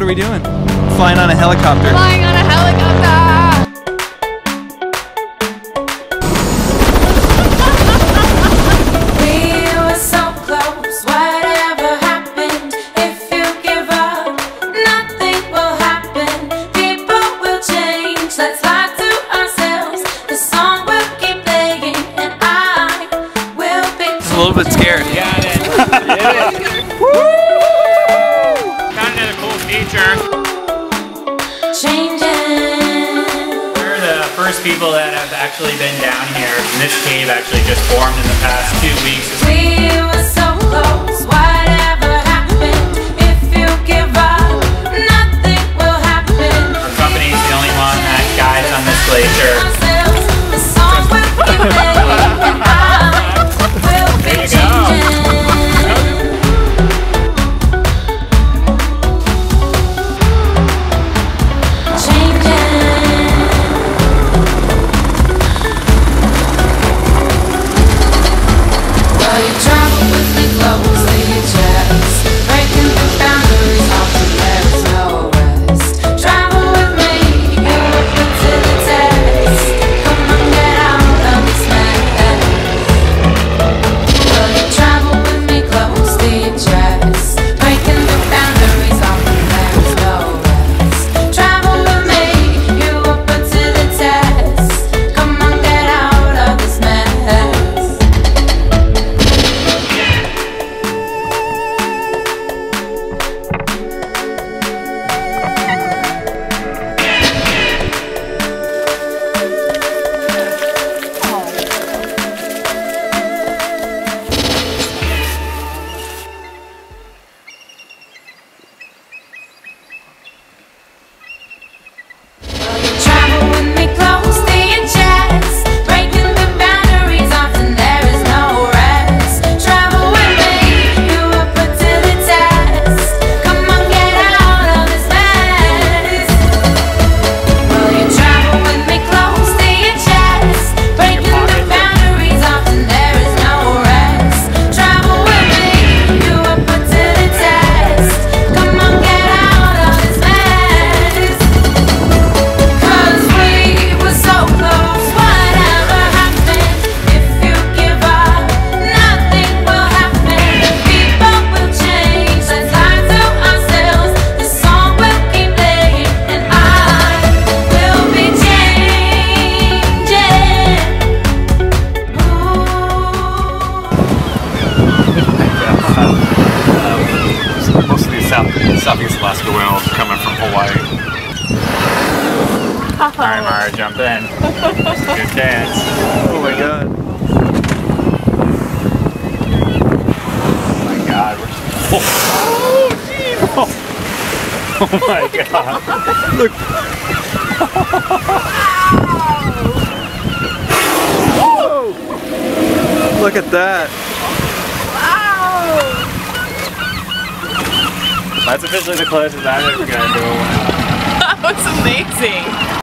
what are we doing? Flying on a helicopter. Flying on a helicopter! We were so close, whatever happened? If you give up, nothing will happen. People will change, let's lie to ourselves. The song will keep playing and I will be Just a little bit scared. Got it. Kind of a cool feature. changing. We're the first people that have actually been down here. And this cave actually just formed in the past 2 weeks. We were so close, whatever happened? If you give up, nothing will happen. Our company's the only one that guides on this glacier. Ourselves, the song will keep playing and I will be There you go. changing. Southeast Alaska whales coming from Hawaii. Alright, Mara, jump in. Good chance. Oh my god. Oh my god. Oh, jeez. Oh my god. Look. Whoa. Look at that. That's officially the closest I'm ever gonna do a whale. That was amazing.